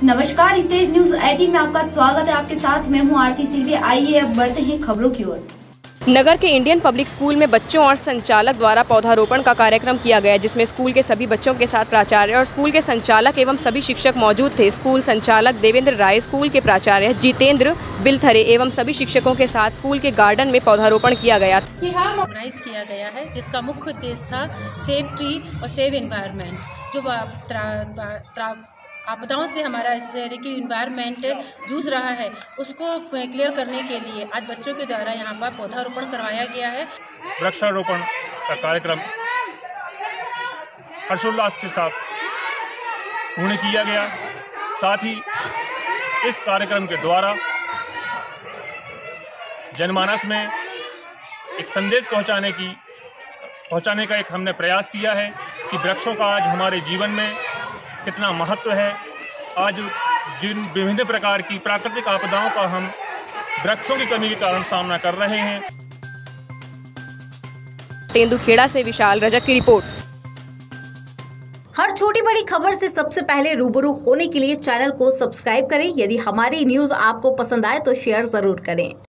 नमस्कार, state news 18 में आपका स्वागत है। आपके साथ मैं हूं आरती सिल्वे। आइए अब बढ़ते हैं खबरों की ओर। नगर के इंडियन पब्लिक स्कूल में बच्चों और संचालक द्वारा पौधारोपण का कार्यक्रम किया गया, जिसमें स्कूल के सभी बच्चों के साथ प्राचार्य और स्कूल के संचालक एवं सभी शिक्षक मौजूद थे। स्कूल संचालक देवेंद्र राय, स्कूल के प्राचार्य जितेंद्र बिलथरे एवं सभी शिक्षकों के साथ स्कूल के गार्डन में पौधारोपण किया गया। ऑर्गेनाइज किया गया है, जिसका मुख्य उद्देश्य था सेव ट्री और सेव एनवायरनमेंट। जो आपदाओं से हमारा इस शहर की इन्वायरमेंट जूझ रहा है, उसको क्लियर करने के लिए आज बच्चों के द्वारा यहाँ पर पौधारोपण करवाया गया है। वृक्षारोपण का कार्यक्रम हर्षोल्लास के साथ पूर्ण किया गया। साथ ही इस कार्यक्रम के द्वारा जनमानस में एक संदेश पहुँचाने का एक हमने प्रयास किया है कि वृक्षों का आज हमारे जीवन में कितना महत्व है। आज जिन विभिन्न प्रकार की प्राकृतिक आपदाओं का हम वृक्षों की कमी के कारण सामना कर रहे हैं। तेंदुखेड़ा से विशाल रजक की रिपोर्ट। हर छोटी बड़ी खबर से सबसे पहले रूबरू होने के लिए चैनल को सब्सक्राइब करें। यदि हमारी न्यूज आपको पसंद आए तो शेयर जरूर करें।